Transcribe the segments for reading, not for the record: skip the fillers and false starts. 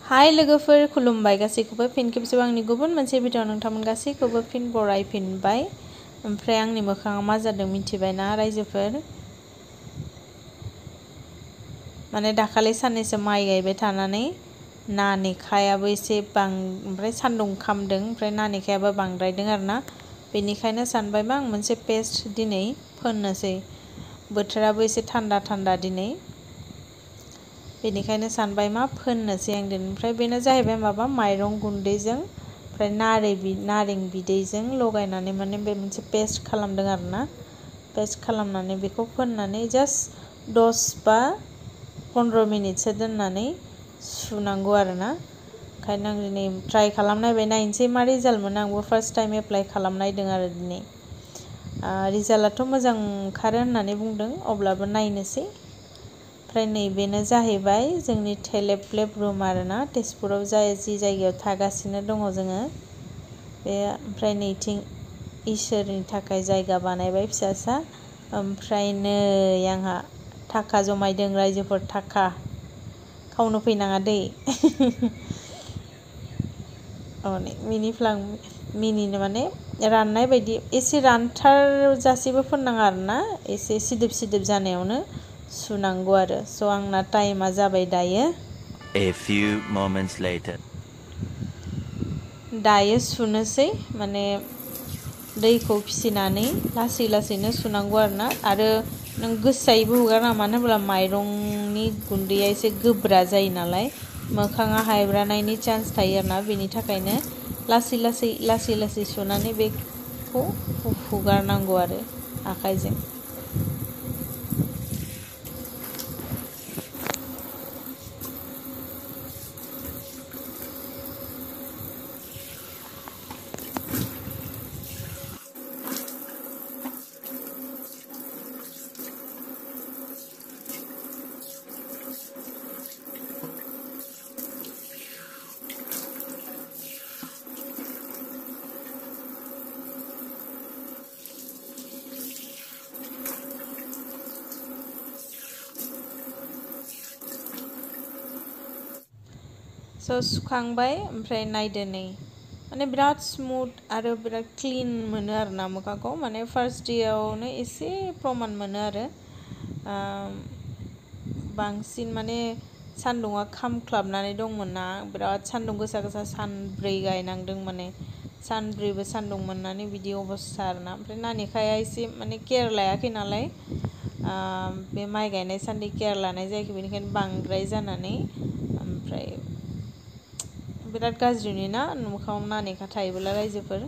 हाय लोगोफोर खुलुमबाय गासैखौबो फिन खेबसेबाव आंनि गुबुन मोनसे भिडिअ नोंथांमोन गासैखौबो फिन बरायफिनबाय। ओमफ्राय आंनि मोखाङाव मा जादों मिथिबायना रायजोफोर? माने दाखालि साननैसो माइ गायबाय थानानै नानेखायाबो एसे ओमफ्राय सान्दुं खामदों, ओमफ्राय नानेखायाबो बांद्रायदों आरोना। बेनिखायनो सानबाय मा आं मोनसे पेस्ट दिनै फोननोसै। बोथोराबो एसे थान्दा थान्दा दिनै। बेनिखायनो सानबाय मा फोननोसै आं दिनै। ओमफ्राय बेनो जाहैबाय माबा माइरं गुन्दैजों ओमफ्राय नारें बिदैजों लगायनानै माने बे मोनसे पेस्ट खालामदों आरोना। पेस्ट खालामनानै बेखौ फोननानै जास्ट 10 बा 15 मिनिटसो दोननानै सुनांगौ आरोना। ओंखायनो आं दिनै ट्राइ खालामनायबाय नायनोसै मा रिजाल्ट मोनो। आंबो फार्स्ट टाइम एप्लाइ खालामनायदों आरो दिनै। रिजाल्टआथ' मोजां ओंखारो होननानै बुंदों, अब्लाबो नायनोसै। ओमफ्राय नैबेनो जाहैबाय जोंनि लेब रुम आरोना, तेजपुराव जि जायगायाव थागासिनो दङ जोङो बे। ओमफ्राय नैथिं इसोरनि थाखाय जायगा बानायबाय फिसासा। ओमफ्राय नै आंहा थाखा जमायदों रायजोफोर, थाखा खावनो फैनाङा दै। मिनिनो माने राननाय बायदि एसे रानथारजासेबो फोननाङा आरोना, एसे सिदोब सिदोब जानायावनो सुनांगौ आरो। स' आंना टाइमा जाबाय दायो। A few moments later. दायो सुनोसै, माने दैखौ फिसिनानै लासै लासैनो सुनांगौ आरोना। आरो नों गोसायैबो हुगारनाङा, मानो होनब्ला माइरंनि गुन्दैया एसे गोब्रा जायो नालाय, मोखाङा हायब्रानायनि चान्स थायो आरोना। बेनि थाखायनो लासै लासै सुनानै बेखौ हुगारनांगौ आरो आखाइजों। स' सुखांबाय, ओमफ्राय नायदो नै माने बिराद स्मुथ आरो बिराद क्लिन मोनो आरोना मोखांखौ। माने फार्स्ट डेआवनो एसे प्रमान मोनो आरो। बांसिन माने सान्दुङा खामख्लाबनानै दंमोन ना, बिराद सान्दुं गोसा सानब्रै गायनांदों, माने सानब्रैबो सान्दुं मोननानै बिदि अबस्था आरोना। ओमफ्राय नानेखाया एसे माने केयार लायाखै नालाय, बे माइ गायनाय सानदि केयार लानाय जायाखै, बेनिखायनो बांद्राय जानानै ओमफ्राय बिराद गाज्रि नुयोना मोखाङाव नानेखा थायोब्ला रायजोफोर।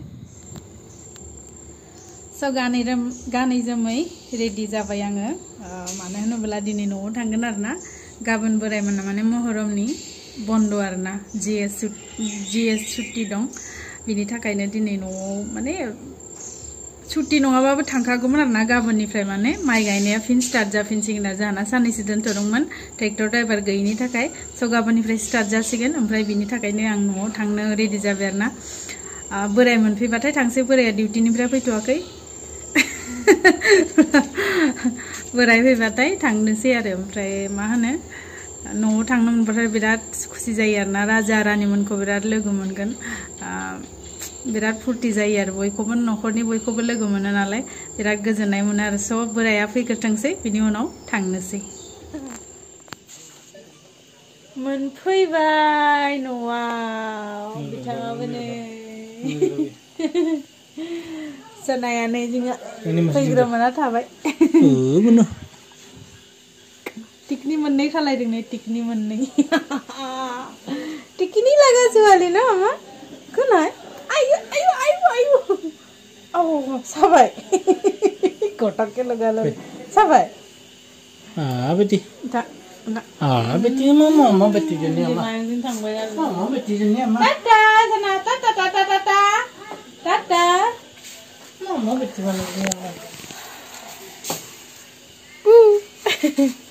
स' गानै जोमै रेडि जाबाय आङो। मानो होनोब्ला दिनै न'आव थांगोन आरोना। गाबोन बोरायमोना माने महरमनि बन्द आरोना, जिएस सुट्टि दं। बिनि थाखायनो दिनै न'आव माने सुट्टि नङाबाबो थांखागौमोन आरोना। गाबोननिफ्राय माने माइ गायनाया फिन स्टार्ट जाफिनसिगोन आरो। जोंहाना साननैसो दोनथ'दोंमोन ट्रेक्टर ड्राइभार गैयिनि थाखाय। स' गाबोननिफ्राय स्टार्ट जासिगोन। ओमफ्राय बिनि थाखायनो आं न'आव थांनो रेडि जाबाय आरोना। बोराय मोनफैबाथाय थांसै, बोराया डिउटिनिफ्राय फैथ'वाखै। बोराय फैबाथाय थांनोसै आरो। ओमफ्राय मा होनो, न'आव थांनो मोनबाथाय बिराद खुसि जायो आरोना। राजा रानिमोनखौ बिराद लोगो मोनगोन, बिराद फुर्ति जायो आरो। बयखौबो न'खरनि बयखौबो लोगो मोनो नालाय बिराद गोजोननाय मोनो आरो। स' बोराया फैग्रोथोंसै, बिनि उनाव थांनोसै। मोनफैबाय न'आव बिथाङाबो नै। सोनायानै जोङो फैग्रोमोना थाबाय। टिकनि मोननै खालायदों नै, टिकनि मोननै। टिकनि लागा जुआली ना मामा खोनाय। आयु आयु आयु आयु औ साबाय गटके लगालो साबाय। बेटी बेटी मम्मा बेटी जनी अम्मा थांबाय आरो मम्मा बेटी जनी अम्मा टाटा जना टाटा टाटा टाटा टाटा मम्मा बेटी वाला